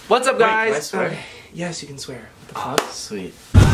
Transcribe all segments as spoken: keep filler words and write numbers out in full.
What's up, guys? Wait, can I swear? Uh, yes, you can swear. What the Oh, fuck? sweet.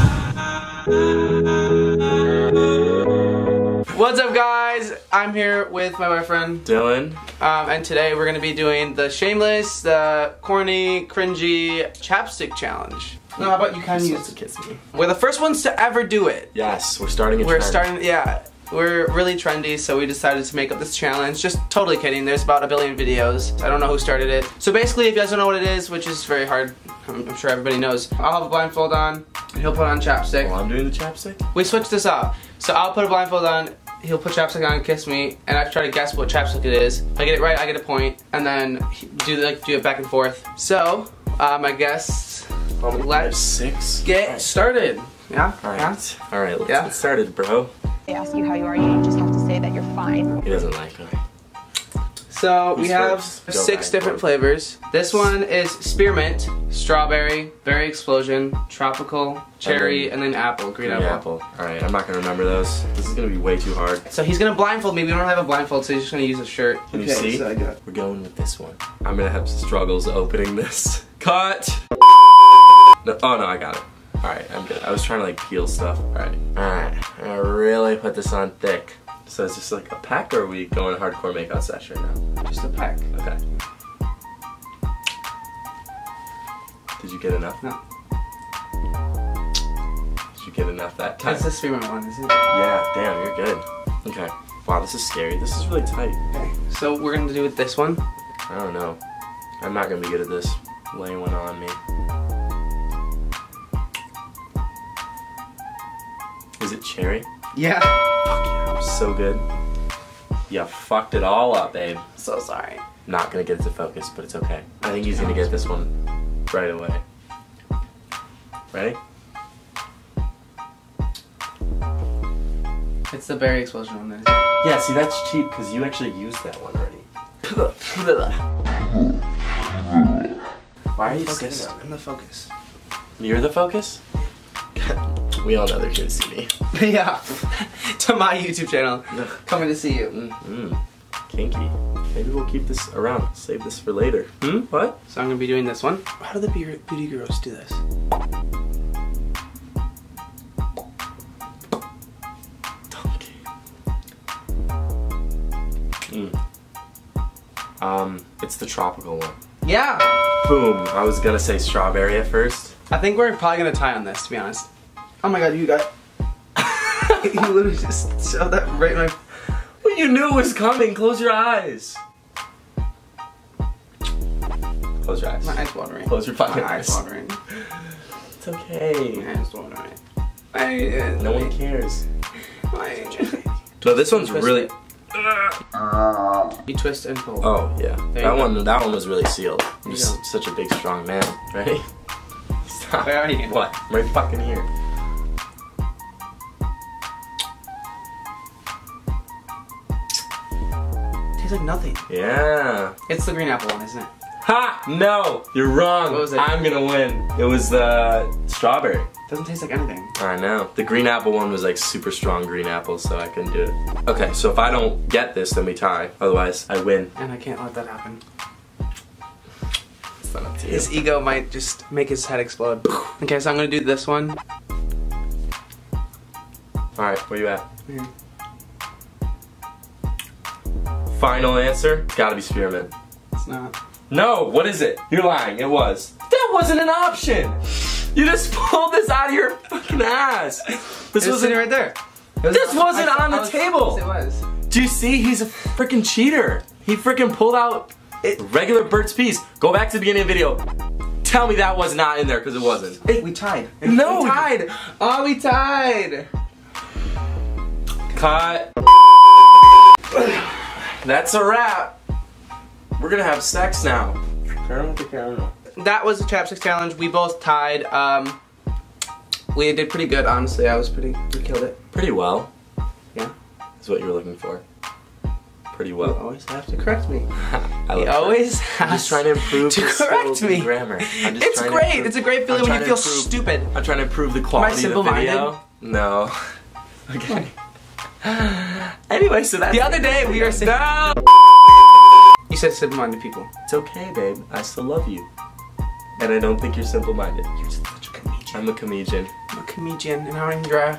What's up, guys? I'm here with my boyfriend, Dylan. um, and today we're gonna be doing the shameless, the corny, cringy chapstick challenge. No, how about you kind of You're use supposed to kiss me. We're the first ones to ever do it. Yes, we're starting a We're trend. starting, yeah. We're really trendy, so we decided to make up this challenge. Just totally kidding. There's about a billion videos. I don't know who started it. So basically, if you guys don't know what it is, which is very hard, I'm, I'm sure everybody knows. I'll have a blindfold on, and he'll put on chapstick. Well, I'm doing the chapstick? We switched this up. So I'll put a blindfold on, he'll put chapstick on and kiss me, and I try to guess what chapstick it is. If I get it right, I get a point, and then do like do it back and forth. So, um, I guess let's six. get Right. started. Yeah? Alright, Yeah? alright, let's Yeah. get started, bro. They ask you how you are, you just have to say that you're fine. He doesn't like me. So we Who's have first? Go six back. different flavors. This one is spearmint, strawberry, berry explosion, tropical, cherry, and then apple, green, Green apple. apple. Alright, I'm not gonna remember those. This is gonna be way too hard. So he's gonna blindfold me. We don't have a blindfold, so he's just gonna use a shirt. Can you see? So I got We're going with this one. I'm gonna have struggles opening this. Cut! No, oh no, I got it. Alright, I'm good. I was trying to like peel stuff. Alright. Alright, I'm gonna really put this on thick. So it's just like a pack, or are we going hardcore makeout session now? just a pack. Okay. Did you get enough? No. Did you get enough that time? That's the spearmint one, isn't it? Yeah, damn, you're good. Okay. Wow, this is scary. This is really tight. Okay. So we're gonna do with this one. I don't know. I'm not gonna be good at this. Laying one on me. Is it cherry? Yeah. Fuck yeah, I'm so good. Yeah, fucked it all up, babe. So sorry. Not gonna get it to focus, but it's okay. I think he's gonna get this one right away. Ready? It's the berry explosion one, then. Isn't it? Yeah, see, that's cheap because you actually used that one already. Why are you Focus. sitting I'm the focus. up? You're the focus? We all know they're here to see me. Yeah. To my YouTube channel. Coming to see you. Mm-hmm. Kinky. Maybe we'll keep this around. Save this for later. Hmm? What? So I'm gonna be doing this one. How do the beauty beauty girls do this? Donkey. Mm. Um, it's the tropical one. Yeah. Boom. I was gonna say strawberry at first. I think we're probably gonna tie on this, to be honest. Oh my god, you got. You literally just showed that right in my. Well, you knew it was coming. Close your eyes. Close your eyes. My eyes watering. Close your fucking My eyes eyes. watering. It's okay. My eyes watering. I, No one cares. My, No, this one's Twist really. it. You twist and pull. Oh yeah, There that you go. one. That one was really sealed. I'm You just go. such a big, strong man. Ready? Stop. Where are you? What? I'm right fucking here. Tastes like nothing. Yeah. It's the green apple one, isn't it? Ha! No, you're wrong. What was it? I'm gonna win. It was the strawberry. Doesn't taste like anything. I know. The green apple one was like super strong green apple, so I couldn't do it. Okay, so if I don't get this, then we tie. Otherwise, I win. And I can't let that happen. It's not up to you. His ego might just make his head explode. Okay, so I'm gonna do this one. All right, where you at? Here. Final answer? It's gotta be spearmint. It's not. No, what is it? You're lying. It was. That wasn't an option. You just pulled this out of your fucking ass. This It was wasn't. sitting right there. It was- This wasn't I- on I the was- table. Yes, it was. Do you see? He's a freaking cheater. He freaking pulled out it, regular Burt's Bees. Go back to the beginning of the video. Tell me that was not in there because it wasn't. It, We tied. No. We tied. Oh, we tied. Cut. That's a wrap. We're gonna have sex now. Turn with the camera. That was the chapstick challenge. We both tied. Um, we did pretty good, honestly. I was pretty. We killed it. Pretty well. Yeah. Is what you were looking for. Pretty You well. always have to correct me. I You love always that. have I'm just trying to improve to the correct skills me. and grammar. I'm just It's trying to great. improve- It's a great feeling I'm when you trying feel to improve- stupid. I'm trying to improve the quality of the simple-minded? video. No. Okay. Anyway, so that's The other day we were saying. No! You said simple-minded people. It's okay, babe. I still love you. and I don't think you're simple-minded. You're just such a comedian. I'm a comedian. I'm a comedian, and I don't even draw.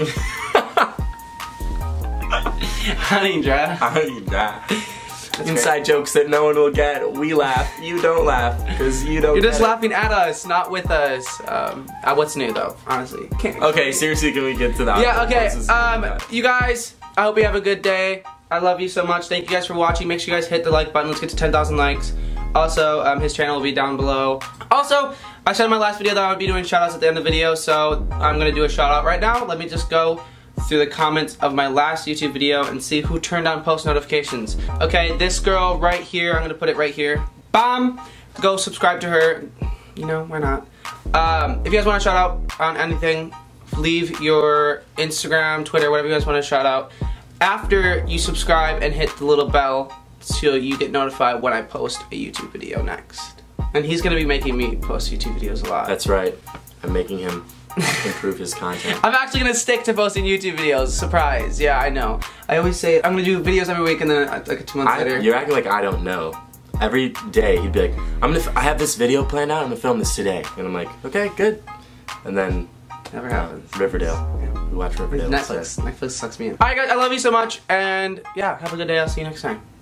I don't even draw. I don't even draw. That's Inside great. jokes that no one will get. We laugh. You don't laugh because you don't. You're just get it. laughing at us, not with us. Um, uh, what's new though? Honestly. Can't. Okay, seriously, can we get to that? Yeah. Okay. What's this Um, about? you guys, I hope you have a good day. I love you so much. Thank you guys for watching. Make sure you guys hit the like button. Let's get to ten thousand likes. Also, um, his channel will be down below. Also, I said in my last video that I would be doing shoutouts at the end of the video, so I'm gonna do a shout out right now. Let me just go through the comments of my last YouTube video and see who turned on post notifications. Okay, this girl right here, I'm gonna put it right here. Bam! Go subscribe to her. You know, why not? Um, if you guys want to shout out on anything, leave your Instagram, Twitter, whatever you guys want to shout out after you subscribe and hit the little bell so you get notified when I post a YouTube video next. And he's gonna be making me post YouTube videos a lot. That's right. I'm making him improve his content. I'm actually gonna stick to posting YouTube videos. Surprise. Yeah, I know. I always say I'm gonna do videos every week and then uh, like two months I, later. you're acting like I don't know. Every day he'd be like, "I'm gonna. F I have this video planned out. I'm gonna film this today." And I'm like, "Okay, good." And then Never uh, happens. Riverdale. Yeah. We watch Riverdale. Netflix. Netflix sucks me in. Alright guys, I love you so much and yeah, have a good day. I'll see you next time.